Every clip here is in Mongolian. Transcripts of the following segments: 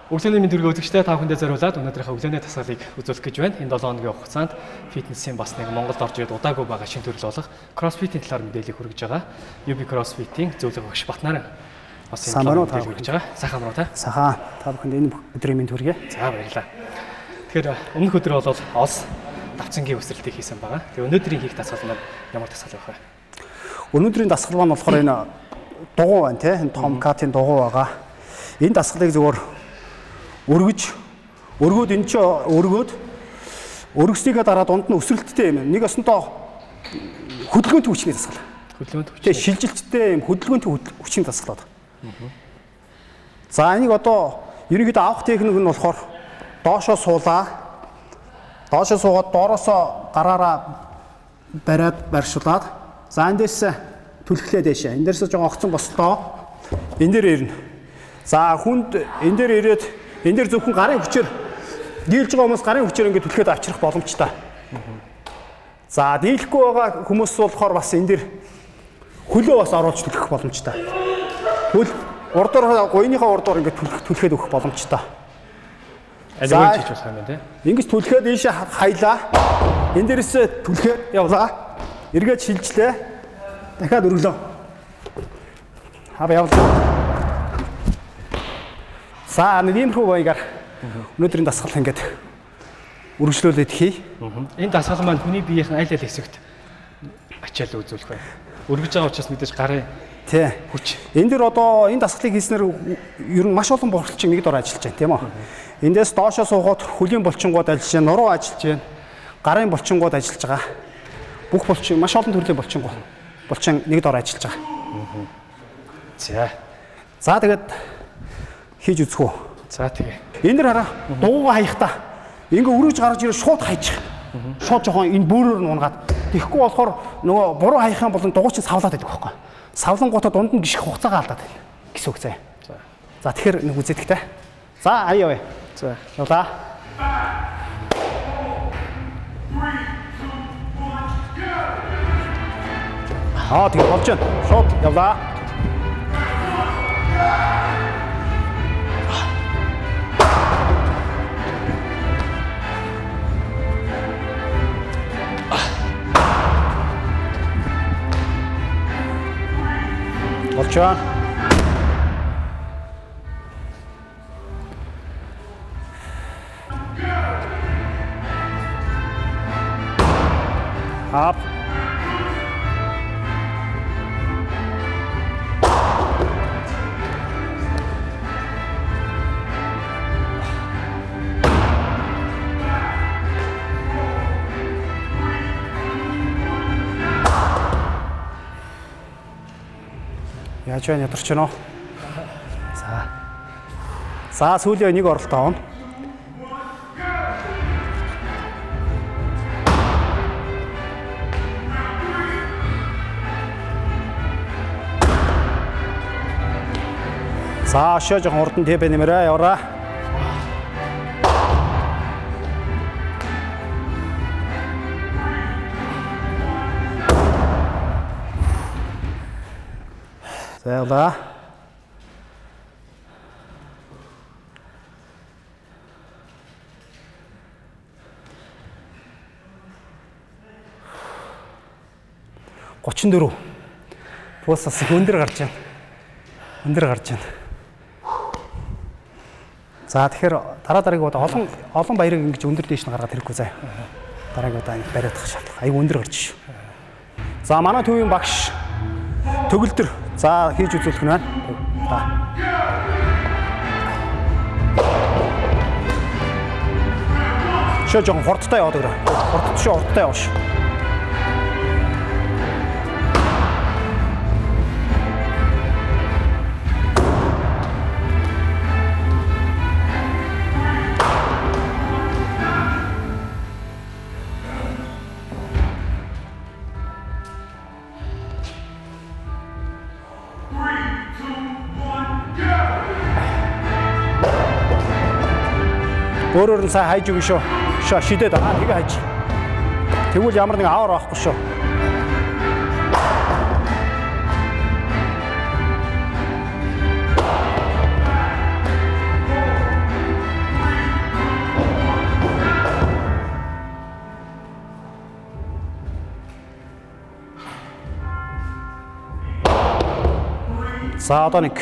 Өглөөний мэнд төргийн үзэгчтэй та бүхэндээ зориулаад өнөөдрийнхөө өглөөний тасгалыг үзүүлэх гэж байна. Энэ 7 хоногийн хугацаанд фитнесийн бас нэг Монголд орж ирээд удаагүй байгаа шинэ төрөл болох CrossFit-ийн талаар мэдээлэл хүргэж байгаа. UB CrossFit-ийн зөвлөгөө өгч Батнарын бас энэ талаар хүргэж байгаа. Сайхан байна уу та? Сайхан. Та бүхэнд энэ өдрийн мэнд хүргэе. За баярлалаа. Тэгэхээр өмнөх өдөр бол Олс давцангийн өсрэлтийг хийсэн байгаа. Тэгээ өнөөдрийн хийх дасгал маань ямар дасгал байх вэ? Өнөөдрийн дасгал маань болохоор энэ дугуй байна тий. Энэ том катын дугуй байгаа. Энэ дасгалыг зөвхөн өргөөд энэ ч өргөснийхээ дараа дунд нь өсрэлттэй юм. Нэг өсөнтөө хөдөлгөөнтэй хүчний дасгал. Хөдөлгөөнтэй хүч. Тэгээ шилжилттэй юм хөдөлгөөнтэй хүчний дасгал байна. За энийг одоо ерөнхийдөө авах техник нь болохоор доошоо суулаа. Доошоо суугаад доороосоо гараараа бариад барьшуулаад за эндээс түлхлээ дэшээ. Эндээс жоохон огцон бослоо. Энд дээр ирнэ. За хүнд энэ дээр ирээд энэ дээр зөвхөн гарын хүчээр дийлж байгаа хүмүүс гарын хүчээр ингээд түлхээд авчрах боломжтой. За дийлэхгүй байгаа хүмүүс болохоор бас энэ дээр хөлөө бас оруулж түлхэх боломжтой. Хөл урдуур гойныхаа урдуур ингээд түлхээд өгөх боломжтой. Алимент хийж болох юм байна тий. Ингэж түлхээд ийшээ хайлаа. Энэ дээрээс түлхээд явлаа. Эргээд шилжлээ. Дахиад өргөлөө. Хав явлаа. За нэг иймэрхүү баягаар өнөөдрийн дасгал ингээд үргэлжлүүлээд хий. Энэ дасгал маань хүний биеийн аль аль хэсэгт ачаал үзүүлэх байна. Өргөж байгаа учраас мэдээж гарын хүч. Энэ дэр одоо энэ дасгалыг хийснээр ер нь маш олон борлолчин нэг дор ажиллаж байна тийм үү? Эндээс доошоо суугаад хөлийн булчингууд ажиллаж байна, нуруу ажиллаж байна, гарын булчингууд ажиллаж байгаа. Бүх булчин маш олон төрлийн булчин нэг дор ажиллаж байгаа. За тэгээд хийж үзэх үү. За тэгээ. Энэ дэр хараа дуугаа хаяхдаа ингээ өрөөж гарч ирээ шууд хайчих. Шууд жоохон энэ бөөрөөр нь унгаад. Тэгэхгүй болохоор нөгөө буруу хаях юм бол дугуй чинь савлаад байдаг байхгүй. Савлангуудаа дунд нь гიშх хугацаагаа алдаад байна. Гэсэн үг заяа. За тэгэхээр нэг үзэдэгтэй. За аяа вэ. За явлаа. Тэгээ болж байна. Шууд явлаа. Болж байна. Ап. Яаж вэ ядарч байна уу? За сүүлийн нэг оролт авна. За шоо жоохон урд нь тэбэ нэмэрээ яваа. За яваа. $34. Пулс бас их өндөр гарч байна. Өндөр гарч байна. За тэгэхээр дараагийн удаа олон баярыг ингэж өндөр дээш нь гаргаад хэрэггүй заа. Дараагийн удаа ингэ бариад тах шаардлага. Аяг өндөр гарч шүү. За манай төвийн багш төгөлдөр за хийж үзүүлэх нь байна. Шоо жоохон хурдтай яваад өгөө. Хурдтай яваа шүү. Өөрөөр нь сайн хайж өгнө шүү. Шоо шидэд тэгээ хайж. Тэгвэл ямар нэг аваар авахгүй шүү. За одоо нэг.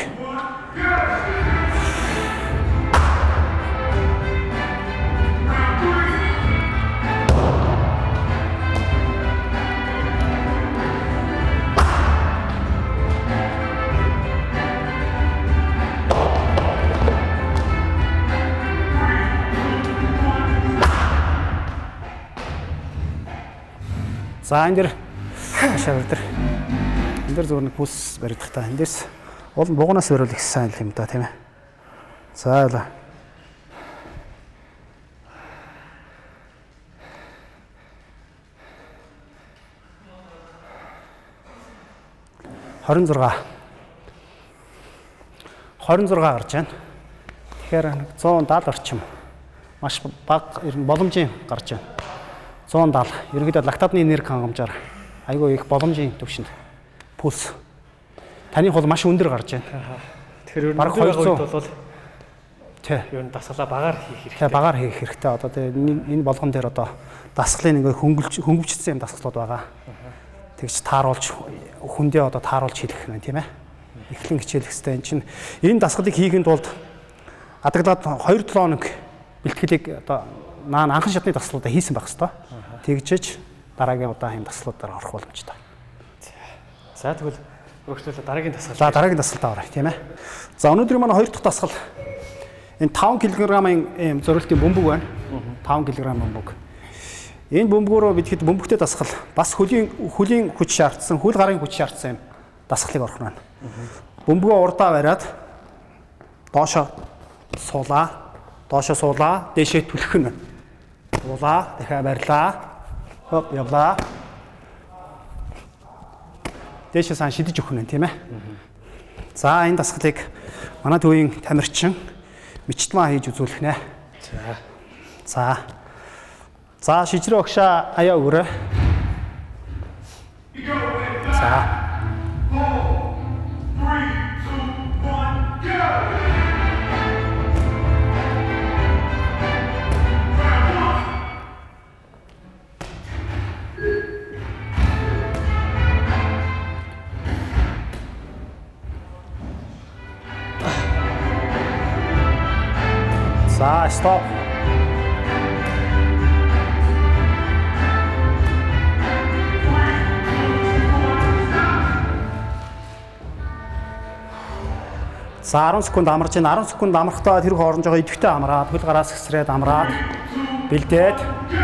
За энэ дэр хашаа дээр. Энэ дэр зүгээр нэг пульс баригдах та. Эндээс уул бугунаас бариул их сайн юм да тийм ээ. За яла. $26 гарч байна. Тэгэхээр 170 орчим. Маш бага ер нь боломжийн гарч байна. 170. Ерөнхийдөө лактатны энерги хангамжаар айгүй их боломжийн төвшөнд пульс. Таны хол маш өндөр гарч байна. Тэгэхээр ер нь өндөр бол тий. Ер нь дасгалаа багаар хийх хэрэгтэй. Тий, багаар хийх хэрэгтэй. Одоо энэ болгон дээр одоо дасгалын ингээ хөнгөвчсөн юм дасгалууд байгаа. Тэгж тааруулж хүндээ одоо тааруулж хийх нь тийм ээ. Эхлэн хичээлэх хэрэгтэй. Энд чинь энэ дасгалыг хийхэд тулд адаглаад 2-7 хоног бэлтгэлийг одоо анхан шатны дасгалуудаа хийсэн байх хэрэгтэй. Тэгжиж дараагийн удаан юм дасгалуудаар орох боломжтой. За тэгвэл өөрчлөлөө дараагийн дасгал. За дараагийн дасгалтаа оръё тийм ээ. За өнөөдөр манай 2 дахь дасгал энэ 5 кг-ийн зориултын бөмбөг байна. 5 кг бөмбөг. Энэ бөмбөгөөрөө бидэхэд бөмбөгтэй дасгал бас хөлийн хүч шаардсан, хөл гарын хүч шаардсан юм дасгалыг орох нь. Бөмбөгөө урдаа бариад доошоо суулаа, дээшээ түлхэх нь. Уулаа, дахиад барьлаа. Хоп явлаа. Дээшээ сан шидэж өгөх нь тийм ээ. За энэ дасгалыг манай төвийн тамирчин мичтмаа хийж үзүүлэх нэ. За шижрээ огшаа аяа өгөрөө. За. За, стоп. За 10 секунд амарч байна. 10 секунд амрахтаа тэр хоорондоо идэвхтэй амраад, хөл гараас хэсрээд амраад бэлдээд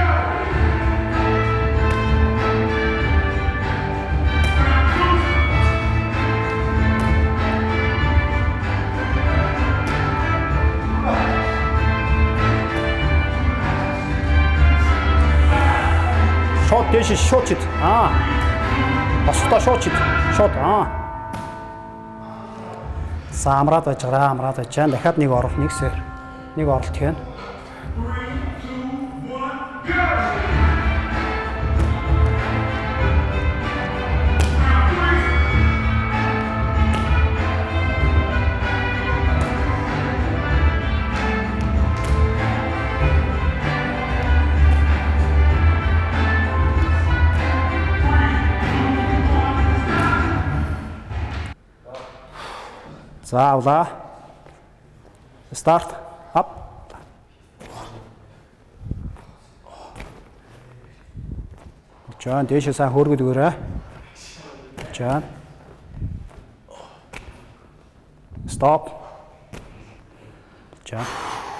шот дэш шотчит. Баста шотчит. Шот. За амраад байж байна. Дахиад нэг оролт, нэг сэр. Нэг оролт хийн. За авлаа. Старт. Ап. Жан дэше сайн хөргөд өгөөрэй. Жан. Стоп. Жан.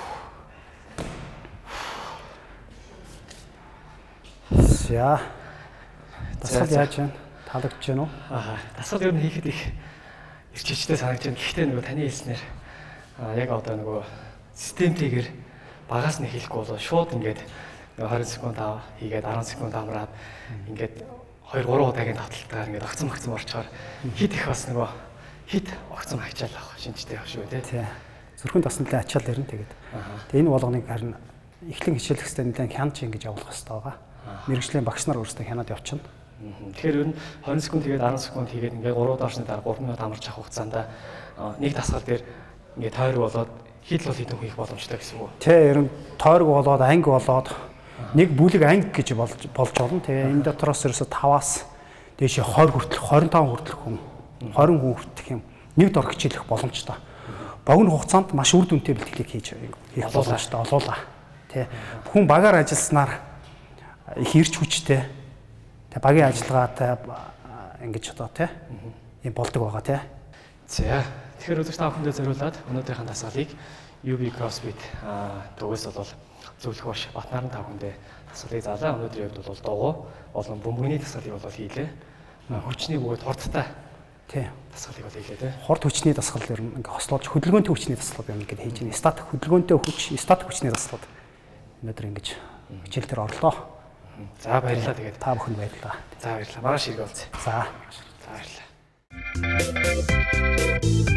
За. Дасгал яаж байна? Таалагдж байна уу? Дасгал ер нь хийхэд их ирчээчтэй санагдаж байна. Гэхдээ нөгөө таны хэлснээр яг одоо нөгөө системтэйгээр багаас нь хийхгүй бол шууд ингээд 20 секунд хийгээд 10 секунд амраад ингээд 2-3 удаагийн давталтаар ингээд огцом орчоор хит их бас нөгөө хит огцом хачаал авах шинжтэй явах шүү тий. Зүрхэн тасналын ачаал ирнэ тэгээд. Тэгээ энэ болгоныг харин эхлэн хичээлэх хэвээр нэлээд хянаж ингэж явуулах хэрэгтэй байгаа. Мэргэжлийн багш нар өөрсдөө хянаад явчихна. Тэгэхээр ер нь 20 секунд хийгээд 10 секунд хийгээд ингээд 3 доорсны дараа 3 минут амарч авах хугацаанд нэг дасгал дээр ингээд тойрог болоод хит л хийх боломжтой гэсэн үг. Тий, ер нь тойрог болоод анги болоод нэг бүлэг анги гэж болж болно. Тэгээ энэ дотроос ерөөсө 5-аас дээшээ 20 хүртэл 25 хүртэл хүн 20 хүн хүртэх юм нэг дор хичээлэх боломжтой. Богино хугацаанд маш үр дүнтэй бэлтгэлийг хийх боломжтой олуулаа. Тэ хүн багаар ажилласнаар их ирч хүчтэй. Тэ багийн ажиллагаатай ингэж одоо тэ юм болдог байгаа тэ. За тэгэхээр үзэгч та бүхэндээ зориулаад өнөөдрийнхээ дасгалыг UB CrossFit дугаас бол зөвлөх баш Батнаран та бүхэндээ дасгалыг заалаа. Өнөөдрийн хувьд бол дугуй болон бөмбөгний дасгалыг бол хийлээ. Хүчний бөгөөд хурдтай тий дасгалыг бол хийлээ тий. Хурд хүчний дасгал ер нь ингээ хослуулж хөдөлгөөнтэй хүчний дасгал юм ингээд хийж байна. Стат хөдөлгөөнтэй хүч, стат хүчний дасгалууд өнөөдөр ингэж хичээл дээр орлоо. За баярлалаа тэгээд та бүхэнд баярлалаа. За баярлалаа. Маргааш иргэ болцъё. За баярлалаа.